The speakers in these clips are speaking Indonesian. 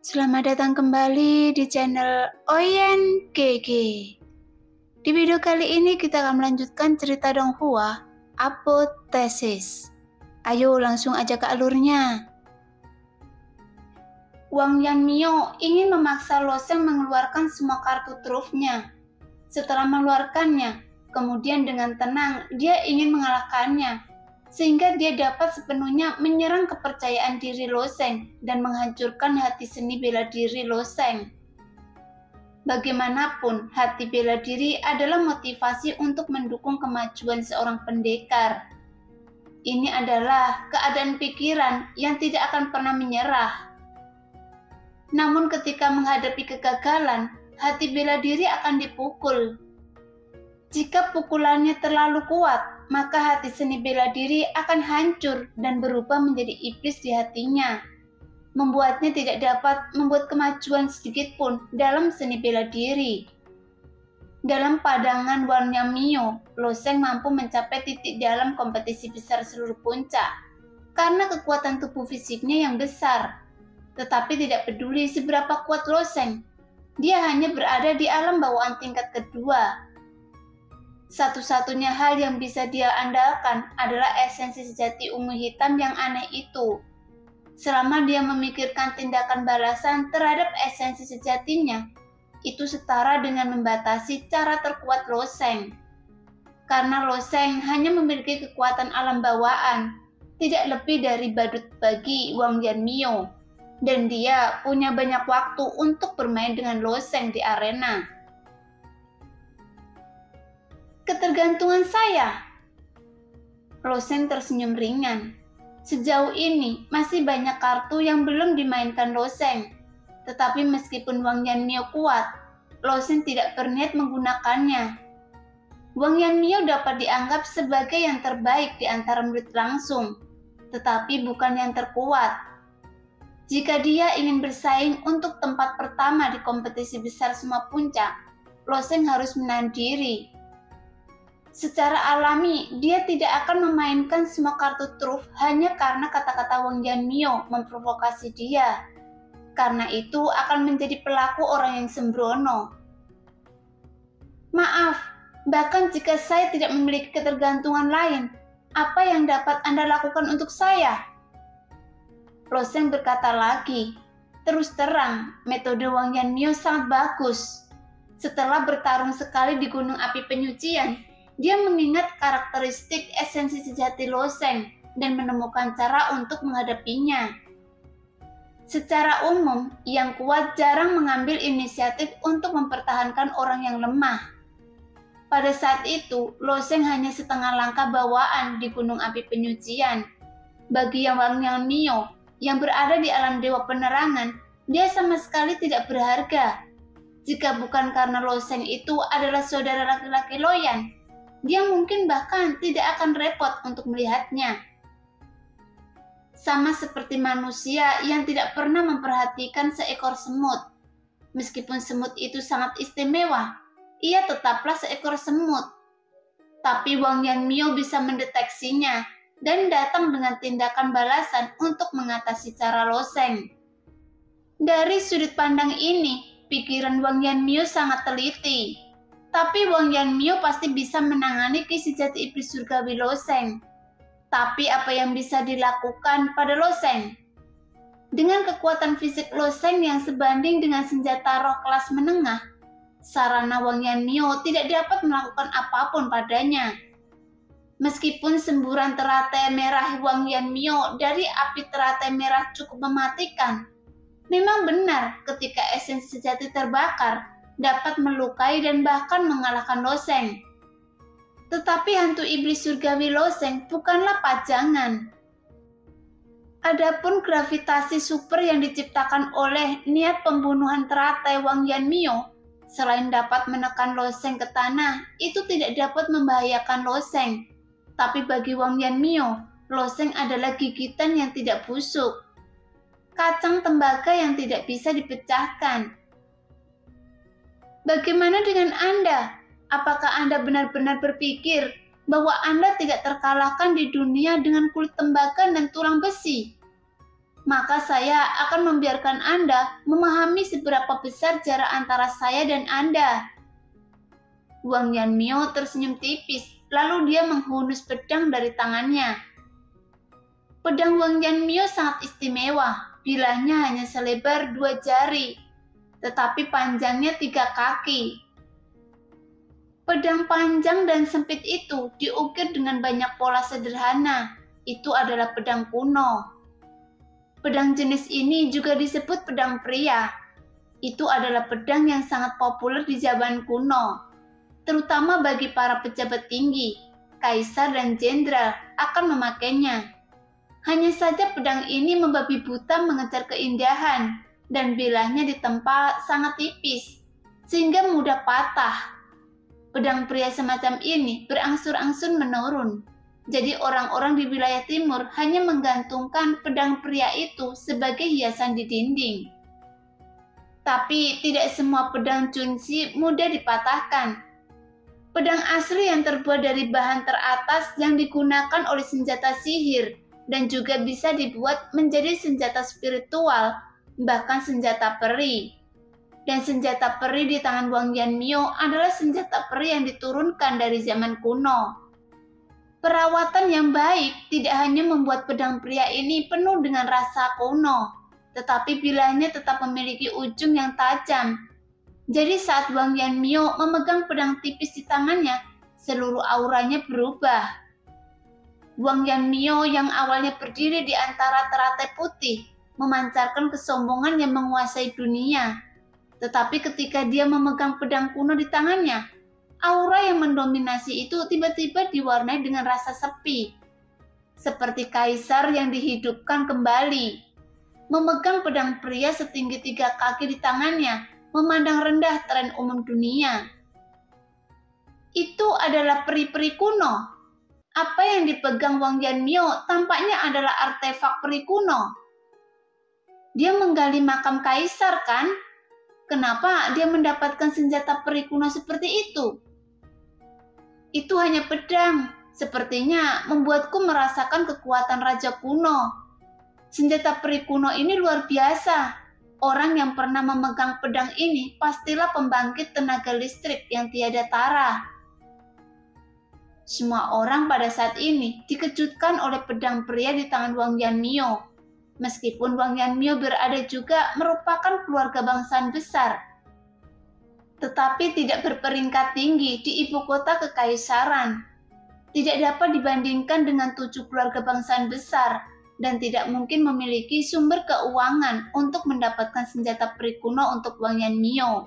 Selamat datang kembali di channel Oyen GG. Di video kali ini kita akan melanjutkan cerita Donghua, Apotheosis. Ayo langsung aja ke alurnya. Wang Yanmio ingin memaksa Loseng mengeluarkan semua kartu trufnya. Setelah mengeluarkannya, kemudian dengan tenang dia ingin mengalahkannya, sehingga dia dapat sepenuhnya menyerang kepercayaan diri Loseng dan menghancurkan hati seni bela diri Loseng. Bagaimanapun, hati bela diri adalah motivasi untuk mendukung kemajuan seorang pendekar. Ini adalah keadaan pikiran yang tidak akan pernah menyerah. Namun ketika menghadapi kegagalan, hati bela diri akan dipukul. Jika pukulannya terlalu kuat, maka hati seni bela diri akan hancur dan berubah menjadi iblis di hatinya, membuatnya tidak dapat membuat kemajuan sedikit pun dalam seni bela diri. Dalam pandangan Wang Yanmio, Loseng mampu mencapai titik dalam kompetisi besar seluruh puncak karena kekuatan tubuh fisiknya yang besar. Tetapi tidak peduli seberapa kuat Loseng, dia hanya berada di alam bawaan tingkat kedua. Satu-satunya hal yang bisa dia andalkan adalah esensi sejati ungu hitam yang aneh itu. Selama dia memikirkan tindakan balasan terhadap esensi sejatinya, itu setara dengan membatasi cara terkuat Loseng. Karena Loseng hanya memiliki kekuatan alam bawaan, tidak lebih dari badut bagi Wang Yanmio, dan dia punya banyak waktu untuk bermain dengan Loseng di arena. Ketergantungan saya. Loseng tersenyum ringan. Sejauh ini masih banyak kartu yang belum dimainkan Loseng. Tetapi meskipun Wang Yanmio kuat, Loseng tidak berniat menggunakannya. Wang Yanmio dapat dianggap sebagai yang terbaik di antara murid langsung, tetapi bukan yang terkuat. Jika dia ingin bersaing untuk tempat pertama di kompetisi besar semua puncak, Loseng harus menahan diri. Secara alami, dia tidak akan memainkan semua kartu truf hanya karena kata-kata Wang Yanmio memprovokasi dia. Karena itu akan menjadi pelaku orang yang sembrono. Maaf, bahkan jika saya tidak memiliki ketergantungan lain, apa yang dapat Anda lakukan untuk saya? Loseng berkata lagi, terus terang, metode Wang Yanmio sangat bagus. Setelah bertarung sekali di Gunung Api Penyucian, dia mengingat karakteristik esensi sejati Loseng dan menemukan cara untuk menghadapinya. Secara umum, yang kuat jarang mengambil inisiatif untuk mempertahankan orang yang lemah. Pada saat itu, Loseng hanya setengah langkah bawaan di Gunung Api Penyucian. Bagi Wang Yanmio yang berada di alam Dewa Penerangan, dia sama sekali tidak berharga. Jika bukan karena Loseng itu adalah saudara laki-laki Loyan, dia mungkin bahkan tidak akan repot untuk melihatnya. Sama seperti manusia yang tidak pernah memperhatikan seekor semut. Meskipun semut itu sangat istimewa, ia tetaplah seekor semut. Tapi Wang Yanmio bisa mendeteksinya dan datang dengan tindakan balasan untuk mengatasi cara Loseng. Dari sudut pandang ini, pikiran Wang Yanmio sangat teliti. Tapi Wang Yanmio pasti bisa menangani ki sejati iblis surgawi Loseng. Tapi apa yang bisa dilakukan pada Loseng? Dengan kekuatan fisik Loseng yang sebanding dengan senjata roh kelas menengah, sarana Wang Yanmio tidak dapat melakukan apapun padanya. Meskipun semburan teratai merah Wang Yanmio dari api teratai merah cukup mematikan, memang benar ketika esensi sejati terbakar, dapat melukai dan bahkan mengalahkan Loseng. Tetapi hantu iblis surgawi Loseng bukanlah pajangan. Adapun gravitasi super yang diciptakan oleh niat pembunuhan teratai Wang Yanmio, selain dapat menekan Loseng ke tanah, itu tidak dapat membahayakan Loseng. Tapi bagi Wang Yanmio, Loseng adalah gigitan yang tidak busuk, kacang tembaga yang tidak bisa dipecahkan. Bagaimana dengan Anda? Apakah Anda benar-benar berpikir bahwa Anda tidak terkalahkan di dunia dengan kulit tembaga dan tulang besi? maka saya akan membiarkan Anda memahami seberapa besar jarak antara saya dan Anda. Wang Yanmio tersenyum tipis, lalu dia menghunus pedang dari tangannya. Pedang Wang Yanmio sangat istimewa, bilahnya hanya selebar 2 jari, tetapi panjangnya 3 kaki. Pedang panjang dan sempit itu diukir dengan banyak pola sederhana. Itu adalah pedang kuno. Pedang jenis ini juga disebut pedang pria. Itu adalah pedang yang sangat populer di zaman kuno, terutama bagi para pejabat tinggi, kaisar dan jenderal akan memakainya. Hanya saja pedang ini membabi buta mengejar keindahan dan bilahnya ditempa sangat tipis, sehingga mudah patah. Pedang pria semacam ini berangsur-angsur menurun. Jadi orang-orang di wilayah timur hanya menggantungkan pedang pria itu sebagai hiasan di dinding. Tapi tidak semua pedang Chunxi mudah dipatahkan. Pedang asli yang terbuat dari bahan teratas yang digunakan oleh senjata sihir dan juga bisa dibuat menjadi senjata spiritual, bahkan senjata peri. Dan senjata peri di tangan Wang Yanmio adalah senjata peri yang diturunkan dari zaman kuno. Perawatan yang baik tidak hanya membuat pedang pria ini penuh dengan rasa kuno, tetapi bilahnya tetap memiliki ujung yang tajam. Jadi saat Wang Yanmio memegang pedang tipis di tangannya, seluruh auranya berubah. Wang Yanmio yang awalnya berdiri di antara teratai putih, memancarkan kesombongan yang menguasai dunia. Tetapi ketika dia memegang pedang kuno di tangannya, aura yang mendominasi itu tiba-tiba diwarnai dengan rasa sepi. Seperti kaisar yang dihidupkan kembali. Memegang pedang pria setinggi 3 kaki di tangannya, memandang rendah tren umum dunia. Itu adalah peri-peri kuno. Apa yang dipegang Wang Yanmio tampaknya adalah artefak peri kuno. Dia menggali makam kaisar, kan? Kenapa dia mendapatkan senjata peri kuno seperti itu? Itu hanya pedang, sepertinya membuatku merasakan kekuatan raja kuno. Senjata peri kuno ini luar biasa. Orang yang pernah memegang pedang ini pastilah pembangkit tenaga listrik yang tiada tara. Semua orang pada saat ini dikejutkan oleh pedang pria di tangan Wang Yanmio. Meskipun Wang Yanmio berada juga merupakan keluarga bangsaan besar, tetapi tidak berperingkat tinggi di ibu kota kekaisaran. Tidak dapat dibandingkan dengan 7 keluarga bangsaan besar dan tidak mungkin memiliki sumber keuangan untuk mendapatkan senjata peri kuno untuk Wang Yanmio.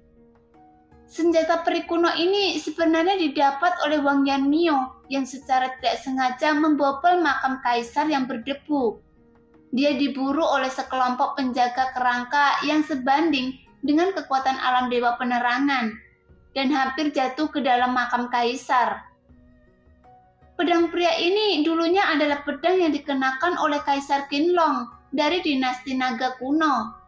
Senjata peri kuno ini sebenarnya didapat oleh Wang Yanmio yang secara tidak sengaja membobol makam kaisar yang berdebu. Dia diburu oleh sekelompok penjaga kerangka yang sebanding dengan kekuatan alam dewa penerangan dan hampir jatuh ke dalam makam kaisar. Pedang pria ini dulunya adalah pedang yang dikenakan oleh Kaisar Qinlong dari dinasti naga kuno.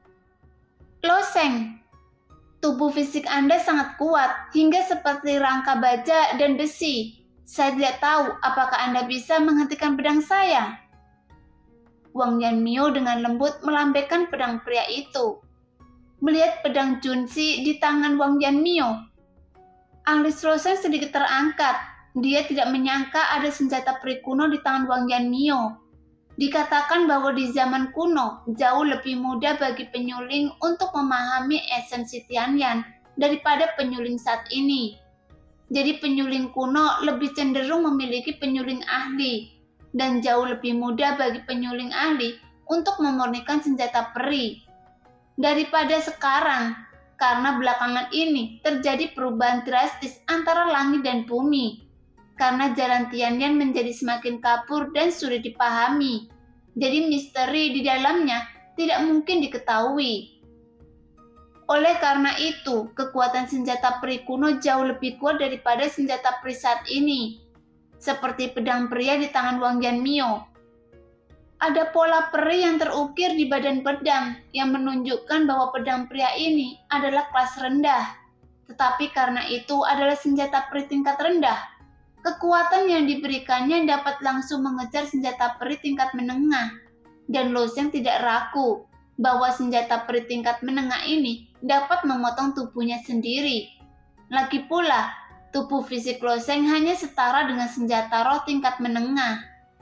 Lo Sheng, tubuh fisik Anda sangat kuat hingga seperti rangka baja dan besi. Saya tidak tahu apakah Anda bisa menghentikan pedang saya. Wang Yanmio dengan lembut melambaikan pedang pria itu. Melihat pedang Junxi di tangan Wang Yanmio, alis Lo Sheng sedikit terangkat. Dia tidak menyangka ada senjata peri kuno di tangan Wang Yanmio. Dikatakan bahwa di zaman kuno jauh lebih mudah bagi penyuling untuk memahami esensi Tianyan daripada penyuling saat ini. Jadi penyuling kuno lebih cenderung memiliki penyuling ahli dan jauh lebih mudah bagi penyuling ahli untuk memurnikan senjata peri daripada sekarang, karena belakangan ini terjadi perubahan drastis antara langit dan bumi. Karena jalan Tianyan menjadi semakin kabur dan sulit dipahami, jadi misteri di dalamnya tidak mungkin diketahui. Oleh karena itu, kekuatan senjata peri kuno jauh lebih kuat daripada senjata peri saat ini, seperti pedang pria di tangan Wang Yanmio. Ada pola peri yang terukir di badan pedang yang menunjukkan bahwa pedang pria ini adalah kelas rendah. Tetapi karena itu adalah senjata peri tingkat rendah, kekuatan yang diberikannya dapat langsung mengejar senjata peri tingkat menengah. dan Lo Sheng tidak ragu bahwa senjata peri tingkat menengah ini dapat memotong tubuhnya sendiri. Lagi pula, tubuh fisik Lo Sheng hanya setara dengan senjata roh tingkat menengah.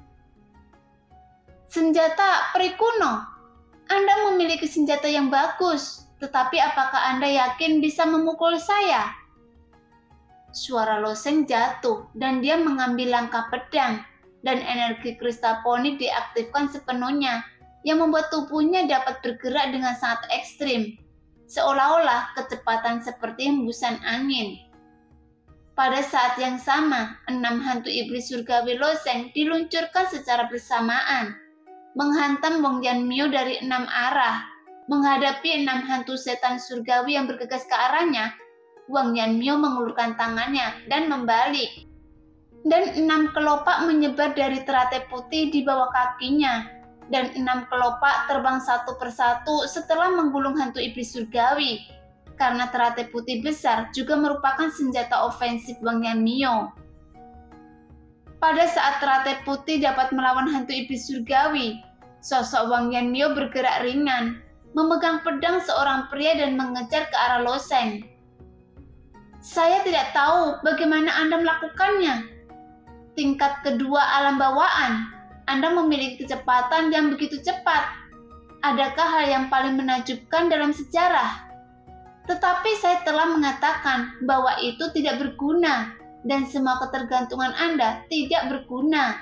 Senjata peri kuno. Anda memiliki senjata yang bagus, tetapi apakah Anda yakin bisa memukul saya? Suara Lo Sheng jatuh dan dia mengambil langkah pedang, dan energi kristal poni diaktifkan sepenuhnya, yang membuat tubuhnya dapat bergerak dengan sangat ekstrim, seolah-olah kecepatan seperti hembusan angin. Pada saat yang sama, 6 hantu iblis surgawi Lo Sheng diluncurkan secara bersamaan, menghantam Wang Yanmyo dari 6 arah. Menghadapi 6 hantu setan surgawi yang bergegas ke arahnya, Wang Yanmyo mengulurkan tangannya dan membalik. Dan 6 kelopak menyebar dari teratai putih di bawah kakinya, dan 6 kelopak terbang satu persatu setelah menggulung hantu iblis surgawi, karena teratai putih besar juga merupakan senjata ofensif Wang Yanmyo. Pada saat teratai putih dapat melawan hantu iblis surgawi, sosok Wang Yanmyo bergerak ringan, memegang pedang seorang pria dan mengejar ke arah Lo Sheng. Saya tidak tahu bagaimana Anda melakukannya. Tingkat kedua alam bawaan, Anda memiliki kecepatan yang begitu cepat. Adakah hal yang paling menakjubkan dalam sejarah? Tetapi saya telah mengatakan bahwa itu tidak berguna, dan semua ketergantungan Anda tidak berguna.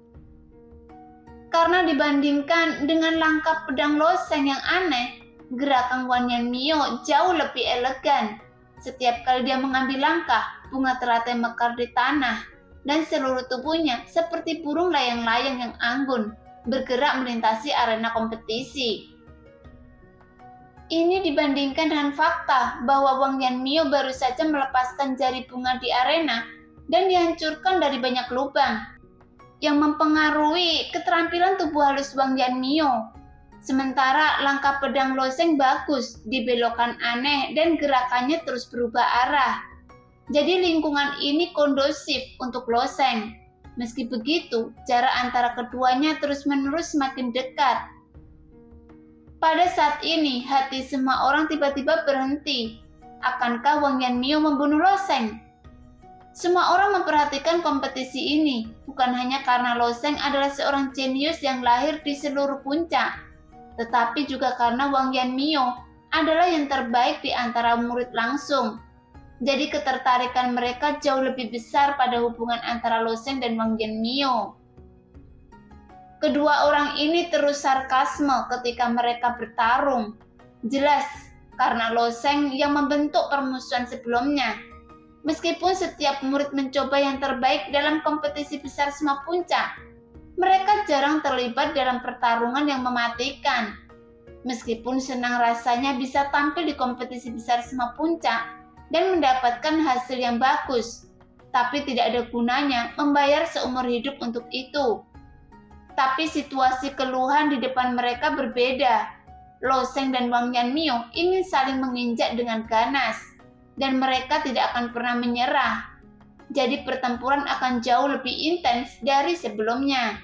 Karena dibandingkan dengan langkah pedang Lo Sheng yang aneh, gerakan Wang Yanmyo jauh lebih elegan. Setiap kali dia mengambil langkah, bunga teratai mekar di tanah, dan seluruh tubuhnya seperti burung layang-layang yang anggun, bergerak melintasi arena kompetisi. Ini dibandingkan dengan fakta bahwa Wang Yanmyo baru saja melepaskan jari bunga di arena dan dihancurkan dari banyak lubang, yang mempengaruhi keterampilan tubuh halus Wang Yanmyo. Sementara langkah pedang Lo Sheng bagus, dibelokkan aneh dan gerakannya terus berubah arah. Jadi lingkungan ini kondusif untuk Lo Sheng. Meski begitu, jarak antara keduanya terus-menerus semakin dekat. Pada saat ini, hati semua orang tiba-tiba berhenti. Akankah Wang Yanmyo membunuh Lo Sheng? Semua orang memperhatikan kompetisi ini, bukan hanya karena Lo Sheng adalah seorang jenius yang lahir di seluruh puncak, tetapi juga karena Wang Yanmyo adalah yang terbaik di antara murid langsung. Jadi ketertarikan mereka jauh lebih besar pada hubungan antara Lo Sheng dan Wang Yanmyo. Kedua orang ini terus sarkasme ketika mereka bertarung. Jelas, karena Lo Sheng yang membentuk permusuhan sebelumnya. Meskipun setiap murid mencoba yang terbaik dalam kompetisi besar semua puncak, mereka jarang terlibat dalam pertarungan yang mematikan. Meskipun senang rasanya bisa tampil di kompetisi besar semua puncak dan mendapatkan hasil yang bagus, tapi tidak ada gunanya membayar seumur hidup untuk itu. Tapi situasi keluhan di depan mereka berbeda. Lo Sheng dan Wang Yanmyo ingin saling menginjak dengan ganas, dan mereka tidak akan pernah menyerah. Jadi pertempuran akan jauh lebih intens dari sebelumnya.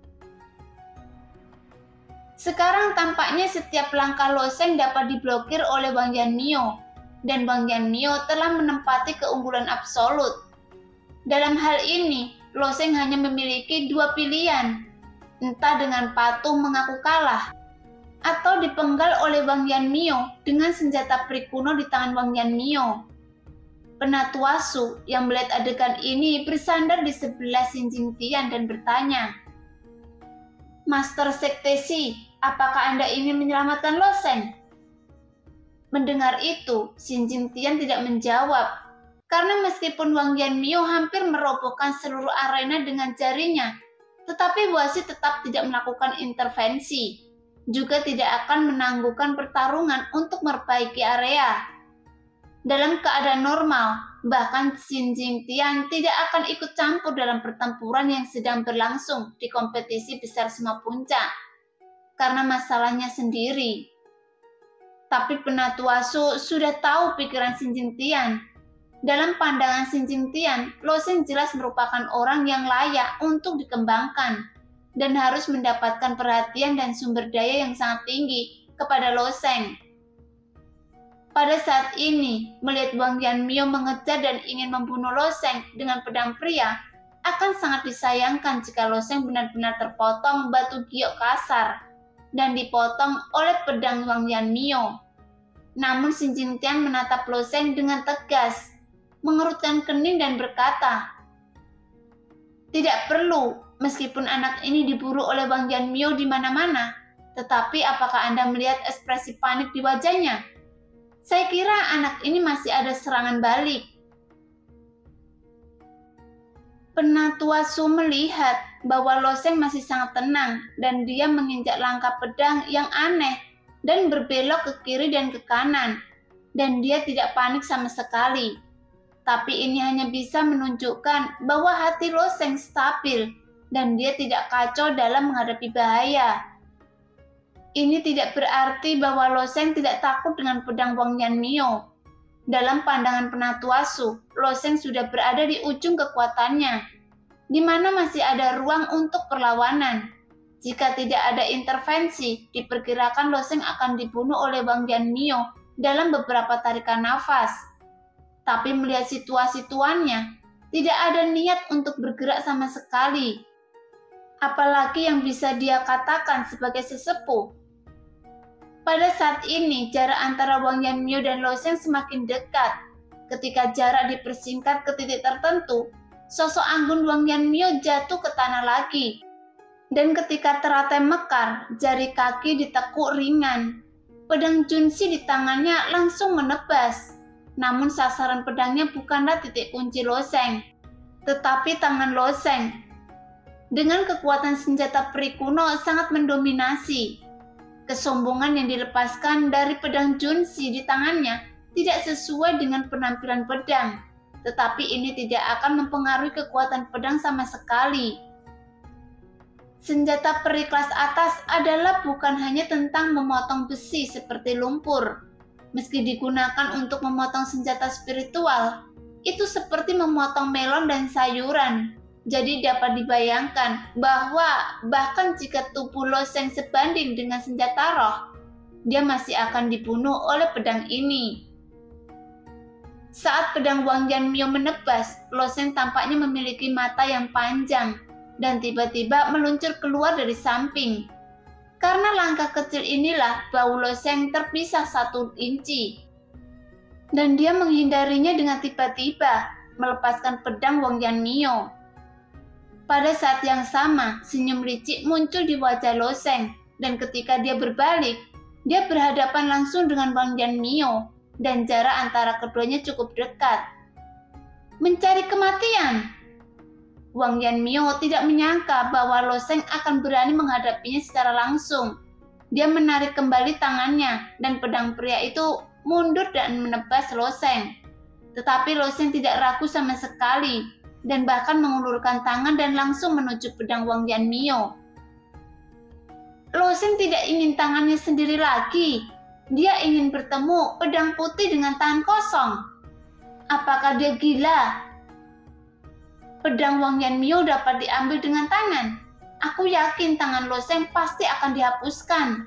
Sekarang tampaknya setiap langkah Lo Sheng dapat diblokir oleh Wang Yanmyo, dan Wang Yanmyo telah menempati keunggulan absolut. Dalam hal ini, Lo Sheng hanya memiliki dua pilihan, entah dengan patuh mengaku kalah, atau dipenggal oleh Wang Yanmyo dengan senjata peri kuno di tangan Wang Yanmyo. Penatuasu yang melihat adegan ini bersandar di sebelah Xin Jingtian dan bertanya, "Master Sekte Shi, apakah Anda ingin menyelamatkan Lo Sheng?" Mendengar itu, Xin Jingtian tidak menjawab, karena meskipun Wang Yanmyo hampir merobohkan seluruh arena dengan jarinya, tetapi wasit tetap tidak melakukan intervensi, juga tidak akan menangguhkan pertarungan untuk memperbaiki area. Dalam keadaan normal, bahkan Xin Jingtian tidak akan ikut campur dalam pertempuran yang sedang berlangsung di kompetisi besar semua puncak, karena masalahnya sendiri. Tapi Penatuasu sudah tahu pikiran Xin Jingtian. Dalam pandangan Xin Jingtian, Lo Sheng jelas merupakan orang yang layak untuk dikembangkan. dan harus mendapatkan perhatian dan sumber daya yang sangat tinggi kepada Lo Sheng. Pada saat ini, melihat Wang Yanmyo mengejar dan ingin membunuh Lo Sheng dengan pedang pria, akan sangat disayangkan jika Lo Sheng benar-benar terpotong batu giok kasar dan dipotong oleh pedang Wang Yanmyo. Namun Xin Jingtian menatap Lo Sheng dengan tegas, mengerutkan kening dan berkata, "Tidak perlu, meskipun anak ini diburu oleh Wang Yanmyo di mana-mana, tetapi apakah Anda melihat ekspresi panik di wajahnya? Saya kira anak ini masih ada serangan balik." Penatua Su melihat bahwa Lo Sheng masih sangat tenang dan dia menginjak langkah pedang yang aneh dan berbelok ke kiri dan ke kanan, dan dia tidak panik sama sekali. Tapi ini hanya bisa menunjukkan bahwa hati Lo Sheng stabil dan dia tidak kacau dalam menghadapi bahaya. Ini tidak berarti bahwa Lo Sheng tidak takut dengan pedang Wang Yanmyo. Dalam pandangan Penatua Su, Lo Sheng sudah berada di ujung kekuatannya, di mana masih ada ruang untuk perlawanan. Jika tidak ada intervensi, diperkirakan Lo Sheng akan dibunuh oleh Wang Yanmyo dalam beberapa tarikan nafas. Tapi melihat situasi tuannya, tidak ada niat untuk bergerak sama sekali. Apalagi yang bisa dia katakan sebagai sesepuh. Pada saat ini, jarak antara Wang Yanmyo dan Lo Sheng semakin dekat. Ketika jarak dipersingkat ke titik tertentu, sosok anggun Wang Yanmyo jatuh ke tanah lagi. Dan ketika teratai mekar, jari kaki ditekuk ringan. Pedang Junshi di tangannya langsung menebas. Namun sasaran pedangnya bukanlah titik kunci Lo Sheng, tetapi tangan Lo Sheng. Dengan kekuatan senjata peri kuno sangat mendominasi. Kesombongan yang dilepaskan dari pedang Junshi di tangannya tidak sesuai dengan penampilan pedang, tetapi ini tidak akan mempengaruhi kekuatan pedang sama sekali. Senjata peri kelas atas adalah bukan hanya tentang memotong besi seperti lumpur. Meski digunakan untuk memotong senjata spiritual, itu seperti memotong melon dan sayuran. Jadi dapat dibayangkan bahwa bahkan jika tubuh Lo Sheng sebanding dengan senjata roh, dia masih akan dibunuh oleh pedang ini. Saat pedang Wang Yanmyo menebas, Lo Sheng tampaknya memiliki mata yang panjang dan tiba-tiba meluncur keluar dari samping. Karena langkah kecil inilah bau Lo Sheng terpisah 1 inci. Dan dia menghindarinya dengan tiba-tiba, melepaskan pedang Wang Yanmyo. Pada saat yang sama, senyum licik muncul di wajah Lo Sheng, dan ketika dia berbalik, dia berhadapan langsung dengan Wang Yanmyo, dan jarak antara keduanya cukup dekat. Mencari kematian! Wang Yanmyo tidak menyangka bahwa Lo Sheng akan berani menghadapinya secara langsung. Dia menarik kembali tangannya, dan pedang pria itu mundur dan menebas Lo Sheng. Tetapi Lo Sheng tidak ragu sama sekali, dan bahkan mengulurkan tangan dan langsung menuju pedang Wang Yanmyo. Lo Sheng tidak ingin tangannya sendiri lagi. Dia ingin bertemu pedang putih dengan tangan kosong. Apakah dia gila? Pedang Wang Yanmyo dapat diambil dengan tangan. Aku yakin tangan Lo Sheng pasti akan dihapuskan.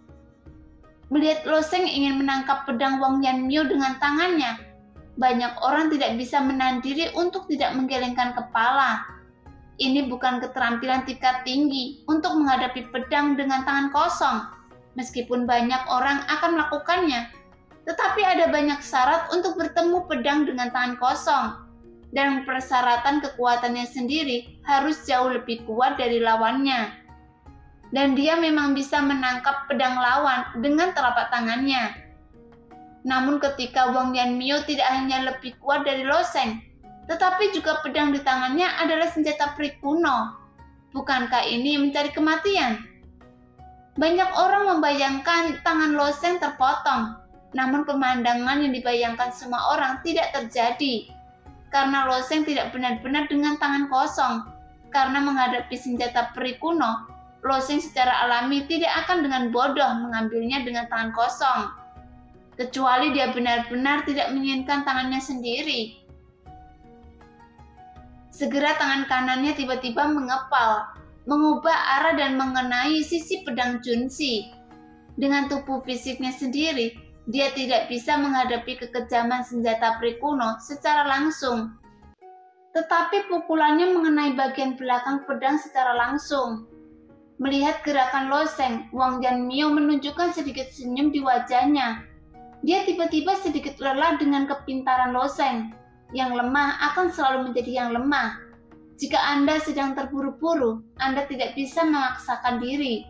Melihat Lo Sheng ingin menangkap pedang Wang Yanmyo dengan tangannya, banyak orang tidak bisa menahan diri untuk tidak menggelengkan kepala. Ini bukan keterampilan tingkat tinggi untuk menghadapi pedang dengan tangan kosong. Meskipun banyak orang akan melakukannya, tetapi ada banyak syarat untuk bertemu pedang dengan tangan kosong. Dan persyaratan kekuatannya sendiri harus jauh lebih kuat dari lawannya. Dan dia memang bisa menangkap pedang lawan dengan telapak tangannya. Namun ketika Wang Yanmyo tidak hanya lebih kuat dari Lo Sheng, tetapi juga pedang di tangannya adalah senjata peri kuno. Bukankah ini mencari kematian? Banyak orang membayangkan tangan Lo Sheng terpotong, namun pemandangan yang dibayangkan semua orang tidak terjadi. Karena Lo Sheng tidak benar-benar dengan tangan kosong. Karena menghadapi senjata peri kuno, Lo Sheng secara alami tidak akan dengan bodoh mengambilnya dengan tangan kosong. Kecuali dia benar-benar tidak menginginkan tangannya sendiri. Segera tangan kanannya tiba-tiba mengepal, mengubah arah dan mengenai sisi pedang Junshi. Dengan tubuh fisiknya sendiri, dia tidak bisa menghadapi kekejaman senjata peri kuno secara langsung. Tetapi pukulannya mengenai bagian belakang pedang secara langsung. Melihat gerakan Loseng, Wang Yanmyo menunjukkan sedikit senyum di wajahnya. Dia tiba-tiba sedikit lelah dengan kepintaran Loseng. Yang lemah akan selalu menjadi yang lemah. Jika Anda sedang terburu-buru, Anda tidak bisa memaksakan diri.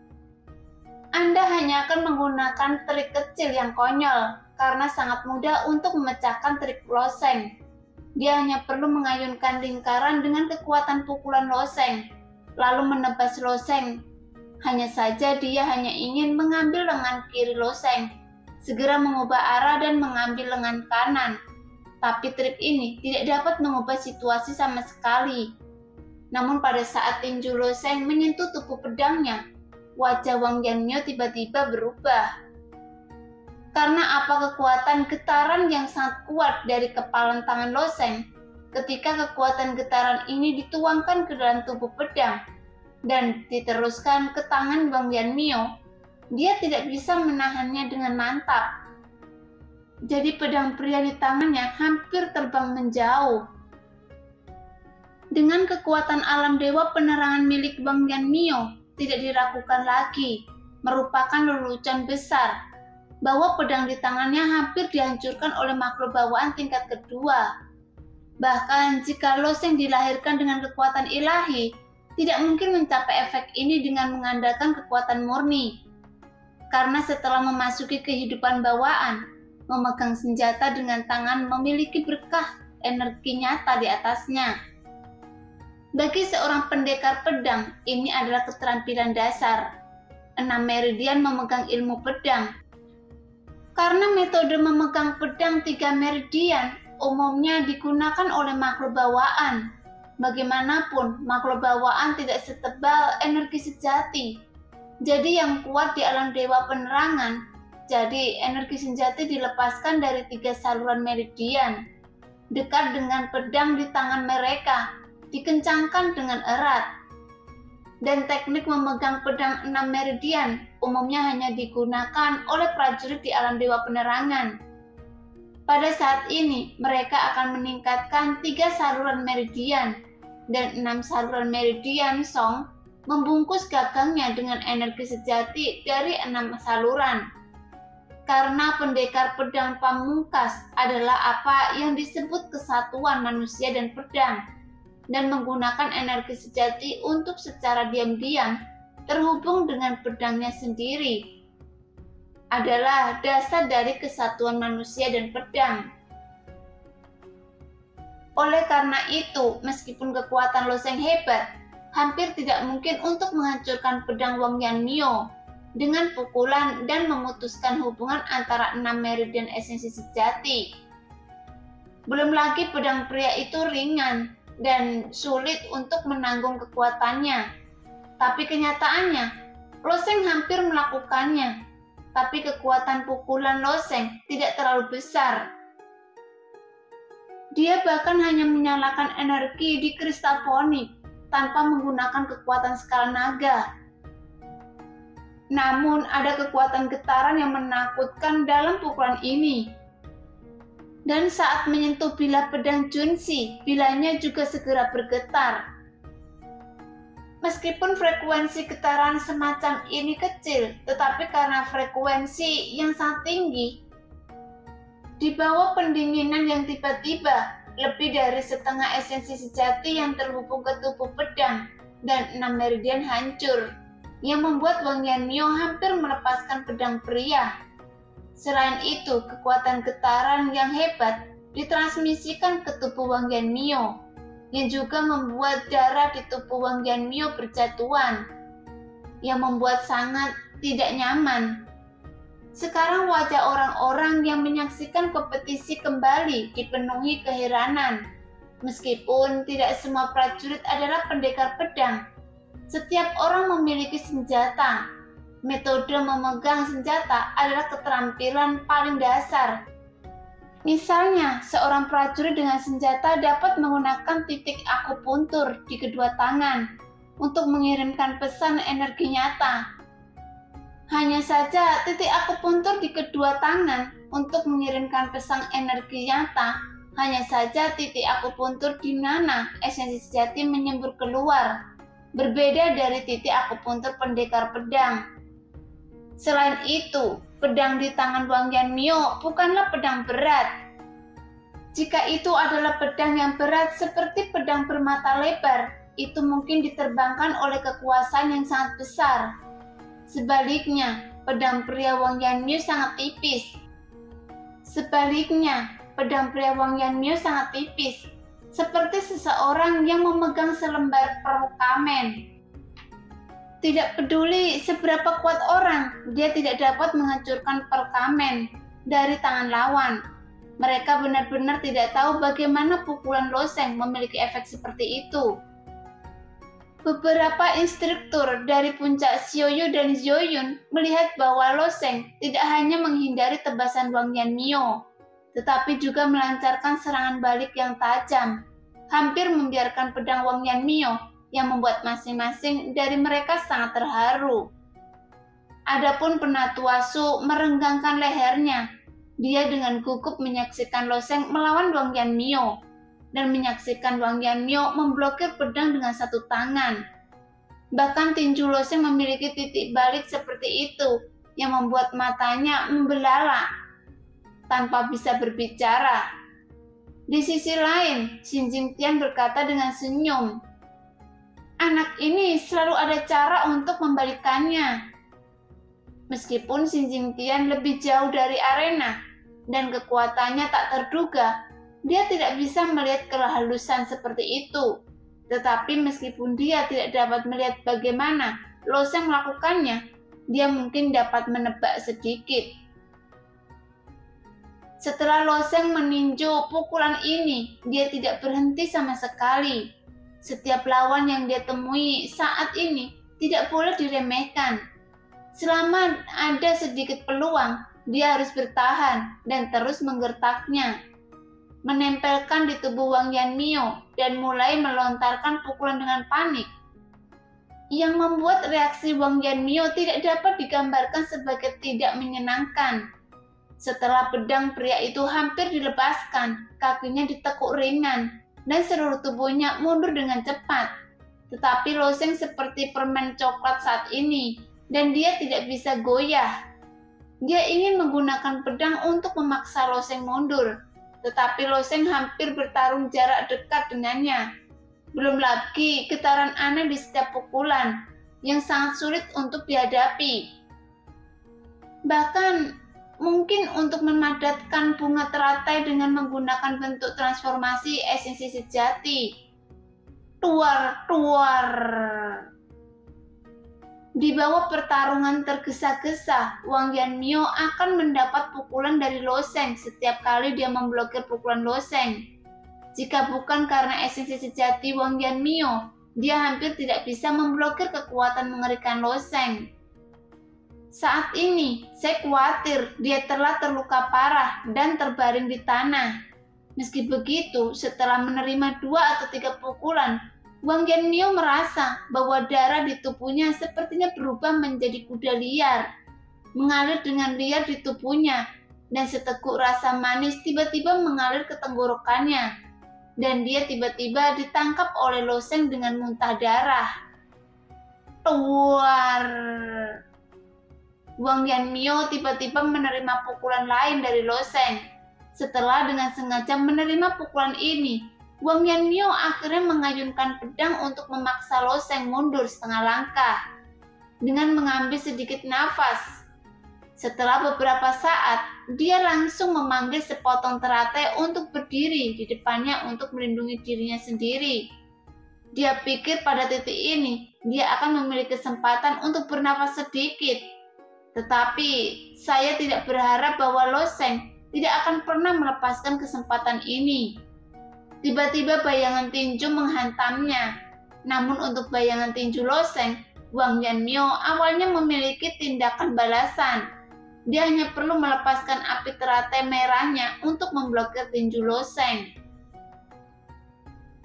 Anda hanya akan menggunakan trik kecil yang konyol, karena sangat mudah untuk memecahkan trik Loseng. Dia hanya perlu mengayunkan lingkaran dengan kekuatan pukulan Loseng, lalu menebas Loseng. Hanya saja dia hanya ingin mengambil lengan kiri Loseng, segera mengubah arah dan mengambil lengan kanan. Tapi trik ini tidak dapat mengubah situasi sama sekali. Namun pada saat tinju Loseng menyentuh tubuh pedangnya, wajah Wang Yanmyo tiba-tiba berubah. Karena apa kekuatan getaran yang sangat kuat dari kepalan tangan Loseng, ketika kekuatan getaran ini dituangkan ke dalam tubuh pedang dan diteruskan ke tangan Wang Yanmyo, dia tidak bisa menahannya dengan mantap. Jadi pedang pria di tangannya hampir terbang menjauh. Dengan kekuatan alam dewa penerangan milik Wang Yanmyo tidak diragukan lagi, merupakan lelucon besar, bahwa pedang di tangannya hampir dihancurkan oleh makhluk bawaan tingkat kedua. Bahkan jika Loseng dilahirkan dengan kekuatan ilahi, tidak mungkin mencapai efek ini dengan mengandalkan kekuatan murni. Karena setelah memasuki kehidupan bawaan, memegang senjata dengan tangan memiliki berkah energi nyata di atasnya. Bagi seorang pendekar pedang, ini adalah keterampilan dasar. 6 meridian memegang ilmu pedang. Karena metode memegang pedang 3 meridian umumnya digunakan oleh makhluk bawaan. Bagaimanapun, makhluk bawaan tidak setebal energi sejati. Jadi yang kuat di alam dewa penerangan, jadi energi senjata dilepaskan dari 3 saluran meridian. Dekat dengan pedang di tangan mereka, dikencangkan dengan erat. Dan teknik memegang pedang 6 meridian umumnya hanya digunakan oleh prajurit di alam dewa penerangan. Pada saat ini, mereka akan meningkatkan 3 saluran meridian dan 6 saluran meridian Song membungkus gagangnya dengan energi sejati dari 6 saluran. Karena pendekar pedang pamungkas adalah apa yang disebut kesatuan manusia dan pedang, dan menggunakan energi sejati untuk secara diam-diam terhubung dengan pedangnya sendiri, adalah dasar dari kesatuan manusia dan pedang. Oleh karena itu, meskipun kekuatan Loseng hebat, hampir tidak mungkin untuk menghancurkan pedang Wang Yanmyo dengan pukulan dan memutuskan hubungan antara 6 meridian esensi sejati. Belum lagi pedang pria itu ringan dan sulit untuk menanggung kekuatannya. Tapi kenyataannya, Loseng hampir melakukannya. Tapi kekuatan pukulan Loseng tidak terlalu besar. Dia bahkan hanya menyalakan energi di kristal fonik tanpa menggunakan kekuatan skala naga. Namun ada kekuatan getaran yang menakutkan dalam pukulan ini. Dan saat menyentuh bilah pedang Junshi, bilahnya juga segera bergetar. Meskipun frekuensi getaran semacam ini kecil, tetapi karena frekuensi yang sangat tinggi, di bawah pendinginan yang tiba-tiba, lebih dari setengah esensi sejati yang terhubung ke tubuh pedang dan 6 meridian hancur, yang membuat Wang Yanmyo hampir melepaskan pedang pria. Selain itu, kekuatan getaran yang hebat ditransmisikan ke tubuh Wang Yanmyo, yang juga membuat darah di tubuh Wang Yanmyo berjatuhan, yang membuat sangat tidak nyaman. Sekarang wajah orang-orang yang menyaksikan kompetisi kembali dipenuhi keheranan. Meskipun tidak semua prajurit adalah pendekar pedang, setiap orang memiliki senjata. Metode memegang senjata adalah keterampilan paling dasar. Misalnya, seorang prajurit dengan senjata dapat menggunakan titik akupuntur di kedua tangan. untuk mengirimkan pesan energi nyata. Hanya saja titik akupuntur di kedua tangan untuk mengirimkan pesan energi nyata. Hanya saja titik akupuntur di mana esensi sejati menyembur keluar, berbeda dari titik akupuntur pendekar pedang. Selain itu, pedang di tangan Wang Yanmyo bukanlah pedang berat. Jika itu adalah pedang yang berat seperti pedang bermata lebar, itu mungkin diterbangkan oleh kekuasaan yang sangat besar. Sebaliknya, pedang pria Wang Yanmyo sangat tipis. Seperti seseorang yang memegang selembar perkamen. Tidak peduli seberapa kuat orang, dia tidak dapat menghancurkan perkamen dari tangan lawan. Mereka benar-benar tidak tahu bagaimana pukulan loseng memiliki efek seperti itu. Beberapa instruktur dari puncak Xiaoyu dan Zhuoyun melihat bahwa loseng tidak hanya menghindari tebasan Wang Yanmyo, tetapi juga melancarkan serangan balik yang tajam, hampir membiarkan pedang Wang Yanmyo yang membuat masing-masing dari mereka sangat terharu. Adapun Penatua Su merenggangkan lehernya. Dia dengan gugup menyaksikan loseng melawan Wang Yanmyo dan menyaksikan Wang Yanmyo memblokir pedang dengan satu tangan. Bahkan tinju loseng memiliki titik balik seperti itu yang membuat matanya membelalak tanpa bisa berbicara. Di sisi lain, Xin Jingtian berkata dengan senyum, "Anak ini selalu ada cara untuk membalikannya." Meskipun Xin Jingtian lebih jauh dari arena dan kekuatannya tak terduga, dia tidak bisa melihat kehalusan seperti itu. Tetapi meskipun dia tidak dapat melihat bagaimana loseng melakukannya, dia mungkin dapat menebak sedikit. Setelah loseng meninju pukulan ini, dia tidak berhenti sama sekali. Setiap lawan yang dia temui saat ini tidak boleh diremehkan. Selama ada sedikit peluang, dia harus bertahan dan terus menggertaknya, menempelkan di tubuh Wang Yanmyo dan mulai melontarkan pukulan dengan panik. Yang membuat reaksi Wang Yanmyo tidak dapat digambarkan sebagai tidak menyenangkan. Setelah pedang pria itu hampir dilepaskan, kakinya ditekuk ringan dan seluruh tubuhnya mundur dengan cepat. Tetapi loseng seperti permen coklat saat ini dan dia tidak bisa goyah. Dia ingin menggunakan pedang untuk memaksa loseng mundur, tetapi loseng hampir bertarung jarak dekat dengannya. Belum lagi getaran aneh di setiap pukulan yang sangat sulit untuk dihadapi. Bahkan mungkin untuk memadatkan bunga teratai dengan menggunakan bentuk transformasi esensi sejati. Tuar. Di bawah pertarungan tergesa-gesa, Wang Yanmyo akan mendapat pukulan dari loseng setiap kali dia memblokir pukulan loseng. Jika bukan karena esensi sejati Wang Yanmyo, dia hampir tidak bisa memblokir kekuatan mengerikan loseng. Saat ini, saya khawatir dia telah terluka parah dan terbaring di tanah. Meski begitu, setelah menerima 2 atau 3 pukulan, Wang Yanmyo merasa bahwa darah di tubuhnya sepertinya berubah menjadi kuda liar, mengalir dengan liar di tubuhnya, dan seteguk rasa manis tiba-tiba mengalir ke tenggorokannya, dan dia tiba-tiba ditangkap oleh loseng dengan muntah darah. Tuar! Wang Yanmyo tiba-tiba menerima pukulan lain dari loseng. Setelah dengan sengaja menerima pukulan ini, Wang Yanmyo akhirnya mengayunkan pedang untuk memaksa loseng mundur setengah langkah dengan mengambil sedikit nafas. Setelah beberapa saat, dia langsung memanggil sepotong teratai untuk berdiri di depannya untuk melindungi dirinya sendiri. Dia pikir pada titik ini, dia akan memiliki kesempatan untuk bernafas sedikit. Tetapi, saya tidak berharap bahwa loseng tidak akan pernah melepaskan kesempatan ini. Tiba-tiba bayangan tinju menghantamnya. Namun untuk bayangan tinju loseng, Wang Yanmyo awalnya memiliki tindakan balasan. Dia hanya perlu melepaskan api teratai merahnya untuk memblokir tinju loseng.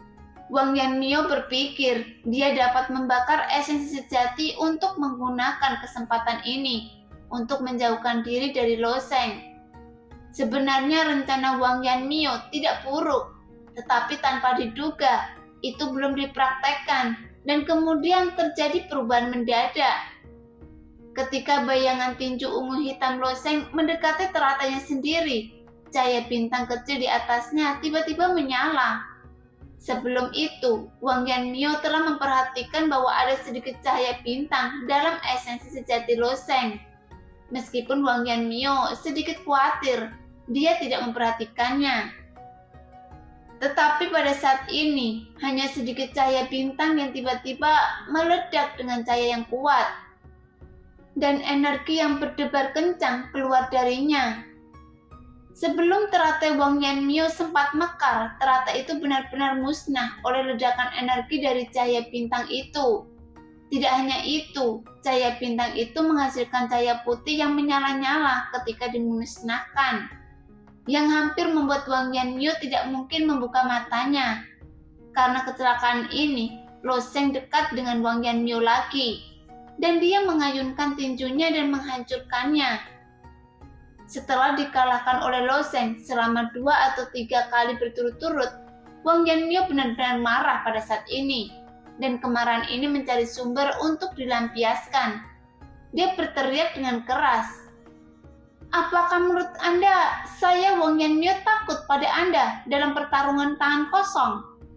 Wang Yanmio berpikir dia dapat membakar esensi sejati untuk menggunakan kesempatan ini untuk menjauhkan diri dari Lo Sheng. Sebenarnya rencana Wang Yanmio tidak buruk, tetapi tanpa diduga itu belum dipraktekkan dan kemudian terjadi perubahan mendadak. Ketika bayangan tinju ungu hitam Lo Sheng mendekati teratanya sendiri, cahaya bintang kecil di atasnya tiba-tiba menyala. Sebelum itu, Wang Yanmio telah memperhatikan bahwa ada sedikit cahaya bintang dalam esensi sejati Lo Sheng. Meskipun Wang Yanmio sedikit khawatir, dia tidak memperhatikannya. Tetapi pada saat ini, hanya sedikit cahaya bintang yang tiba-tiba meledak dengan cahaya yang kuat. Dan energi yang berdebar kencang keluar darinya. Sebelum teratai Wang Yanmio sempat mekar, teratai itu benar-benar musnah oleh ledakan energi dari cahaya bintang itu. Tidak hanya itu, cahaya bintang itu menghasilkan cahaya putih yang menyala-nyala ketika dimusnahkan, yang hampir membuat Wang Yanmio tidak mungkin membuka matanya. Karena kecelakaan ini, Lo Sheng dekat dengan Wang Yanmio lagi, dan dia mengayunkan tinjunya dan menghancurkannya. Setelah dikalahkan oleh Lo Sheng selama 2 atau 3 kali berturut-turut, Wang Yanmio benar-benar marah pada saat ini, dan kemarahan ini mencari sumber untuk dilampiaskan. Dia berteriak dengan keras, "Apakah menurut Anda saya Wang Yanmio takut pada Anda dalam pertarungan tangan kosong?"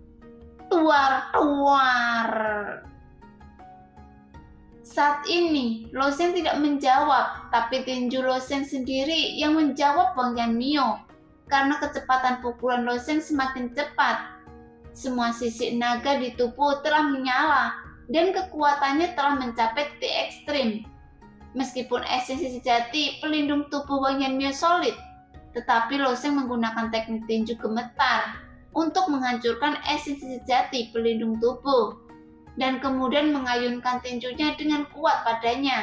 Tuar. Saat ini, Lo Sheng tidak menjawab, tapi tinju Lo Sheng sendiri yang menjawab Wang Yanmio. Karena kecepatan pukulan Lo Sheng semakin cepat, semua sisi naga di tubuh telah menyala dan kekuatannya telah mencapai titik ekstrim. Meskipun esensi sejati pelindung tubuh Wang Yanmio solid, tetapi Lo Sheng menggunakan teknik tinju gemetar untuk menghancurkan esensi sejati pelindung tubuh, dan kemudian mengayunkan tinjunya dengan kuat padanya.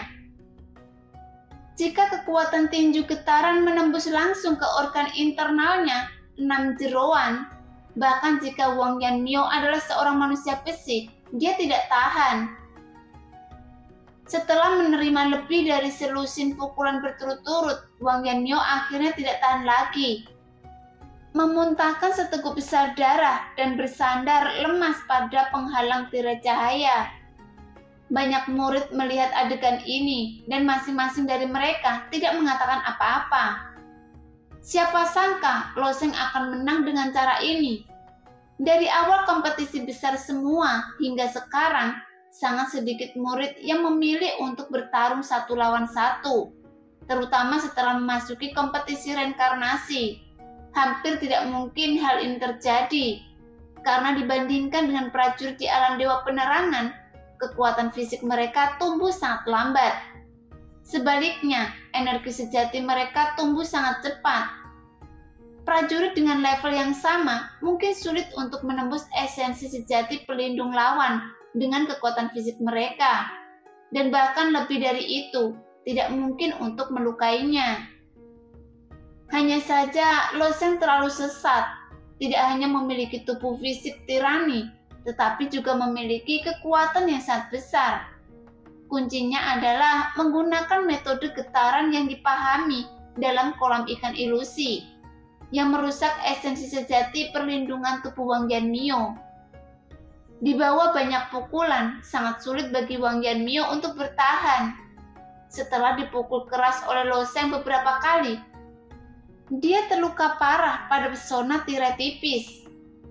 Jika kekuatan tinju getaran menembus langsung ke organ internalnya, 6 jeroan, bahkan jika Wang Yanmio adalah seorang manusia besi, dia tidak tahan. Setelah menerima lebih dari selusin pukulan berturut-turut, Wang Yanmio akhirnya tidak tahan lagi. Memuntahkan seteguk besar darah dan bersandar lemas pada penghalang tirai cahaya. Banyak murid melihat adegan ini dan masing-masing dari mereka tidak mengatakan apa-apa. Siapa sangka Lo Sheng akan menang dengan cara ini? Dari awal kompetisi besar semua hingga sekarang, sangat sedikit murid yang memilih untuk bertarung 1 lawan 1, terutama setelah memasuki kompetisi reinkarnasi. Hampir tidak mungkin hal ini terjadi, karena dibandingkan dengan prajurit di alam dewa penerangan, kekuatan fisik mereka tumbuh sangat lambat. Sebaliknya, energi sejati mereka tumbuh sangat cepat. Prajurit dengan level yang sama mungkin sulit untuk menembus esensi sejati pelindung lawan dengan kekuatan fisik mereka, dan bahkan lebih dari itu, tidak mungkin untuk melukainya. Hanya saja Lo Sheng terlalu sesat, tidak hanya memiliki tubuh fisik tirani, tetapi juga memiliki kekuatan yang sangat besar. Kuncinya adalah menggunakan metode getaran yang dipahami dalam kolam ikan ilusi, yang merusak esensi sejati perlindungan tubuh Wang Yanmio. Di bawah banyak pukulan, sangat sulit bagi Wang Yanmio untuk bertahan. Setelah dipukul keras oleh Lo Sheng beberapa kali, dia terluka parah pada pesona tirai tipis.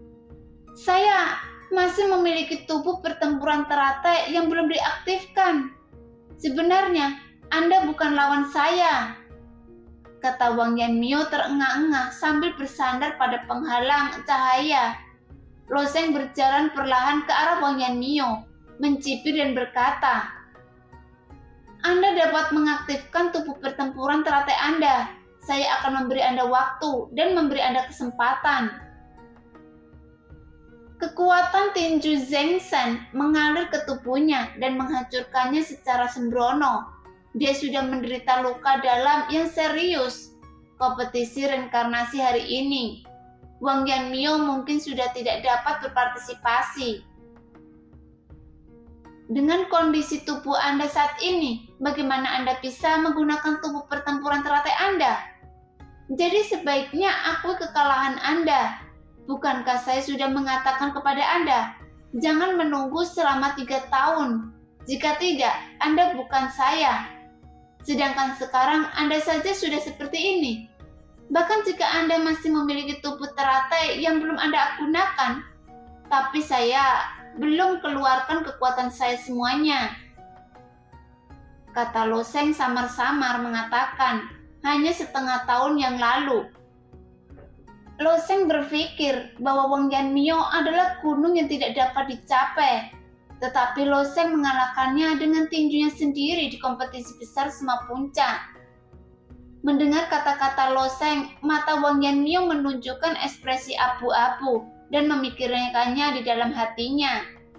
"Saya masih memiliki tubuh pertempuran teratai yang belum diaktifkan. Sebenarnya, Anda bukan lawan saya," kata Wang Yanmio terengah-engah sambil bersandar pada penghalang cahaya. Lo Sheng berjalan perlahan ke arah Wang Yanmio, mencibir dan berkata, "Anda dapat mengaktifkan tubuh pertempuran teratai Anda. Saya akan memberi Anda waktu dan memberi Anda kesempatan." Kekuatan tinju Zheng Shen mengalir ke tubuhnya dan menghancurkannya secara sembrono. Dia sudah menderita luka dalam yang serius. Kompetisi reinkarnasi hari ini, Wang Yanmyo mungkin sudah tidak dapat berpartisipasi. Dengan kondisi tubuh Anda saat ini, bagaimana Anda bisa menggunakan tubuh pertempuran teratai Anda? Jadi sebaiknya akui kekalahan Anda. Bukankah saya sudah mengatakan kepada Anda, jangan menunggu selama 3 tahun. Jika tidak, Anda bukan saya. Sedangkan sekarang Anda saja sudah seperti ini. Bahkan jika Anda masih memiliki tubuh teratai yang belum Anda gunakan, tapi saya belum keluarkan kekuatan saya semuanya. Kata Lo Sheng samar-samar mengatakan, hanya setengah tahun yang lalu. Lo Sheng berpikir bahwa Wang Yanmyo adalah gunung yang tidak dapat dicapai. Tetapi Lo Sheng mengalahkannya dengan tinjunya sendiri di kompetisi besar Sema Puncak. Mendengar kata-kata Lo Sheng, mata Wang Yanmyo menunjukkan ekspresi abu-abu dan memikirkannya di dalam hatinya.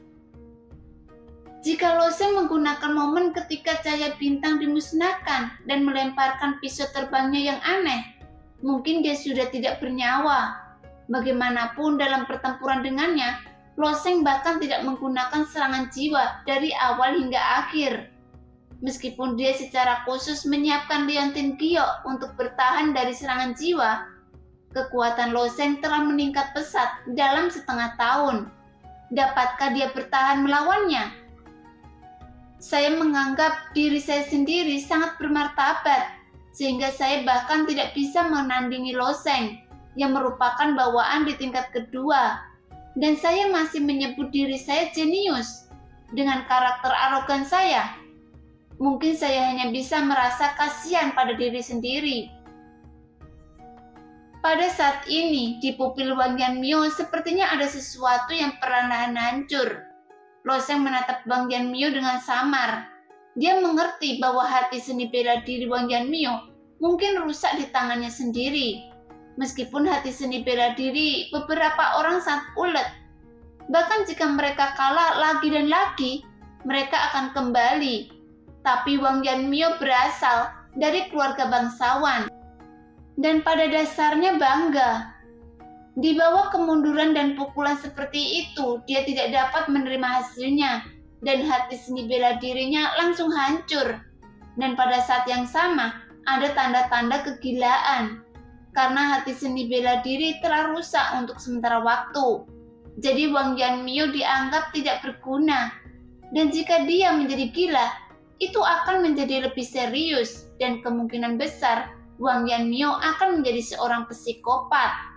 Jika Lo Sheng menggunakan momen ketika cahaya bintang dimusnahkan dan melemparkan pisau terbangnya yang aneh, mungkin dia sudah tidak bernyawa. Bagaimanapun dalam pertempuran dengannya, Lo Sheng bahkan tidak menggunakan serangan jiwa dari awal hingga akhir. Meskipun dia secara khusus menyiapkan liontin Gyo untuk bertahan dari serangan jiwa, kekuatan Lo Sheng telah meningkat pesat dalam setengah tahun. Dapatkah dia bertahan melawannya? Saya menganggap diri saya sendiri sangat bermartabat, sehingga saya bahkan tidak bisa menandingi Lo Sheng, yang merupakan bawaan di tingkat kedua. Dan saya masih menyebut diri saya jenius. Dengan karakter arogan saya, mungkin saya hanya bisa merasa kasihan pada diri sendiri. Pada saat ini, di pupil Wang Yanmyo sepertinya ada sesuatu yang perlahan hancur. Lo Sheng menatap Wang Yanmyo dengan samar. Dia mengerti bahwa hati seni bela diri Wang Yanmyo mungkin rusak di tangannya sendiri. Meskipun hati seni bela diri beberapa orang sangat ulet. Bahkan jika mereka kalah lagi dan lagi, mereka akan kembali. Tapi Wang Yanmyo berasal dari keluarga bangsawan dan pada dasarnya bangga. Di bawah kemunduran dan pukulan seperti itu, dia tidak dapat menerima hasilnya, dan hati seni bela dirinya langsung hancur. Dan pada saat yang sama, ada tanda-tanda kegilaan, karena hati seni bela diri telah rusak untuk sementara waktu. Jadi Wang Yanmyo dianggap tidak berguna, dan jika dia menjadi gila, itu akan menjadi lebih serius, dan kemungkinan besar Wang Yanmyo akan menjadi seorang psikopat.